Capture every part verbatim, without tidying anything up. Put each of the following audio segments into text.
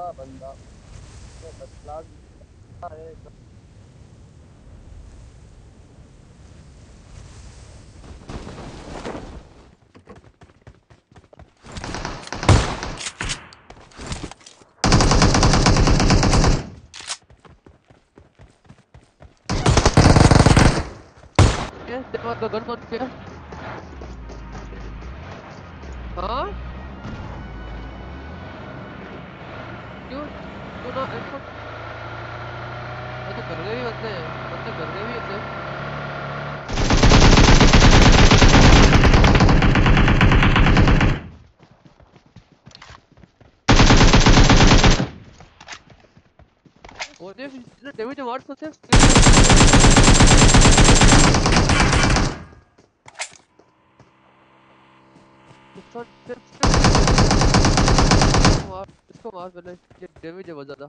बंदा बतला है। दिमाग का गन मत किया। हाँ क्यों क्यों ना इसको तो कर गए भी बंदे बंदे कर गए भी ऐसे। और ये इतना डैमेज मार सकते हैं। इसको मार इसको मार पहले ये डैमेज है बहुत ज्यादा।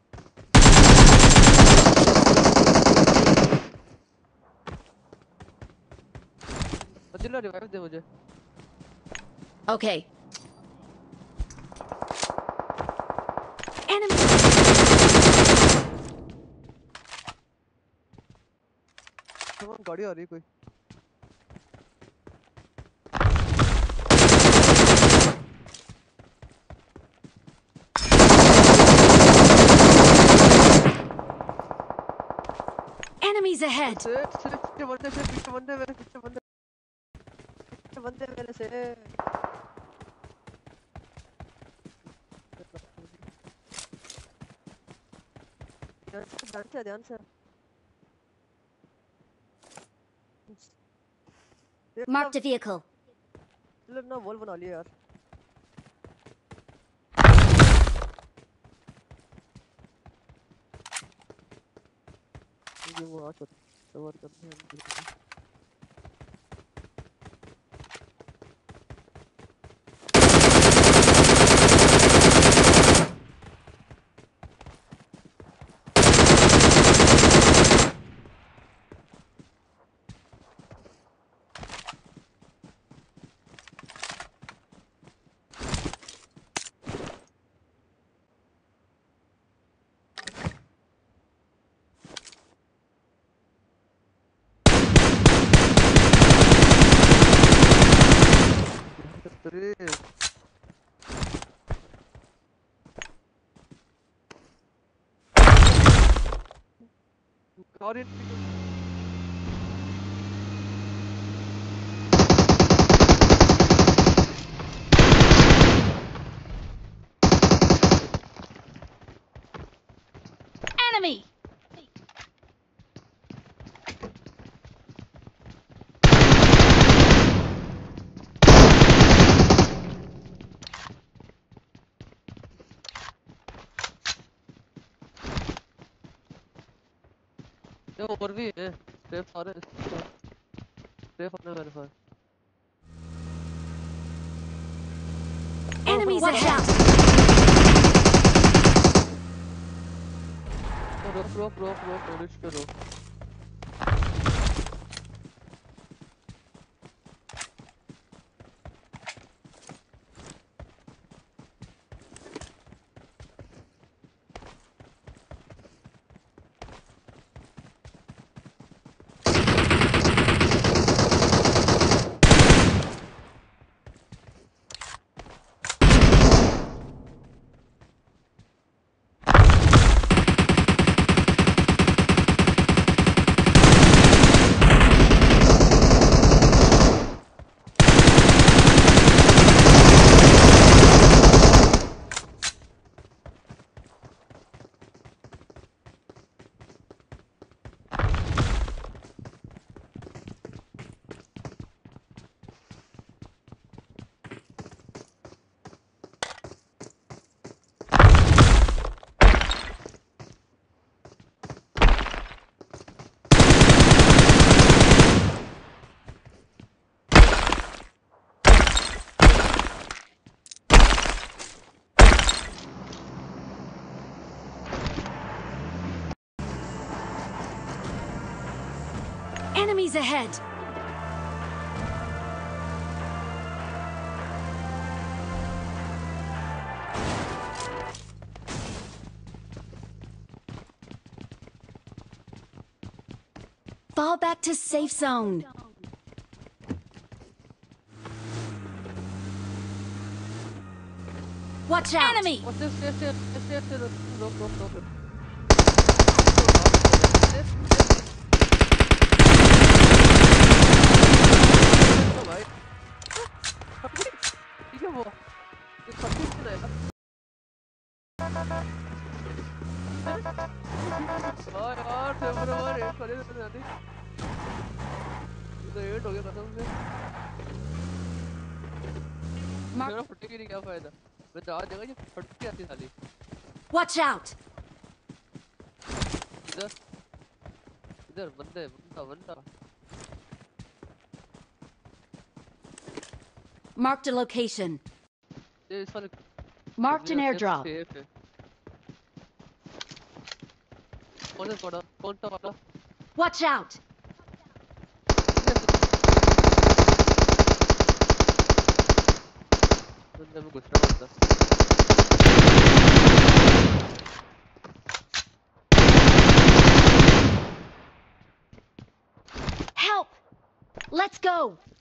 अदिला रिवाइव दे मुझे। Okay. Enemy. सामान गाड़ी आ रही है कोई। Enemies ahead. से से पीछे बंदे से पीछे बंदे मेरे पीछे बंदे पीछे बंदे मेरे से। ध्यान से ध्यान से ध्यान से। Marked a vehicle. मतलब ना वॉल बना लिया यार। मुझे वो आ सकता कवर करने हैं। अरे और Enemy. ये और भी है सेफ सारे सेफ अपने मेरे पास। Enemies ahead. रोक रोक रोक रोक रिच पे रोक। Enemies ahead. Fall back to safe zone. Watch out! Enemy! Oh, safe, safe, safe, safe, safe, safe. Rock, rock, rock, rock. Safe, safe. तो भाई ठीक है वो ये फटी क्यों है यार यार फेब्रुआरी एक करे तो नहीं ये तो एट हो गया कसम से मेरा फटने की नहीं क्या फायदा मैं तो आ जाएगा ये फटती आती साली Watch out! इधर इधर बंदे बंदा बंदा Marked a location. ये इस वाले Marked an airdrop. सेफ है कौन है पड़ा कौन सा वाला Watch out! बंदे में घुसना पड़ता Help! Let's go!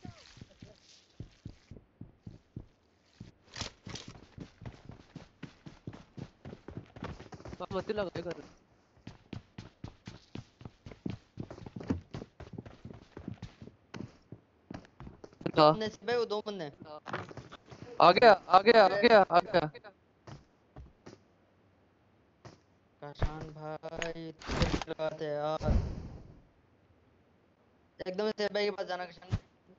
मत लगा कर बंदे से भाई वो दो बंदे आ गया आ गया आ गया आ गया काशान भाई लगाते यार एकदम से भाई के पास जाना काशान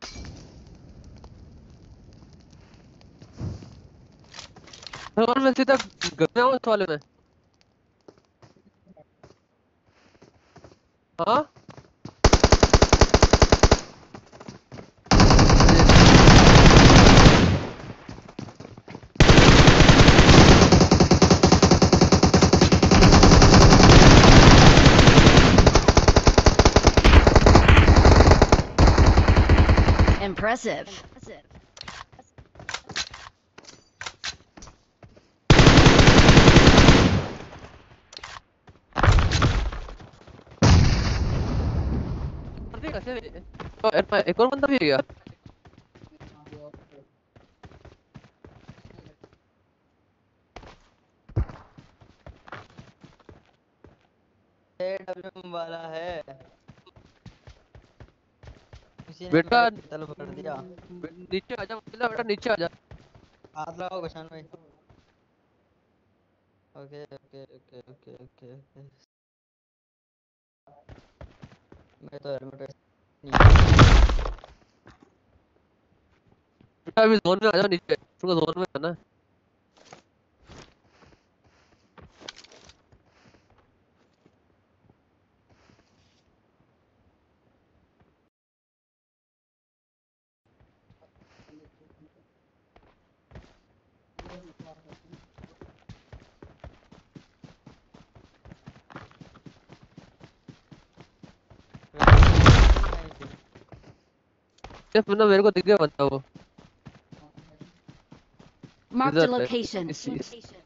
भगवान मैं सीधा घर में आऊँ इस वाले में हाँ Impressive. एक और बंदा भी है क्या डब्ल्यू वाला है बेटा तल पकड़ दिया नीचे आजा मतलब बेटा नीचे आजा हाथ लगाओ काशान भाई okay okay okay okay okay okay मैं तो हेलमेट बेटा अभी जोन में आजा नीचे तुमको जोन में आना है सिर्फ मतलब मेरे को दिख गया बंदा वो Marked a इधर है, location. इस- इस-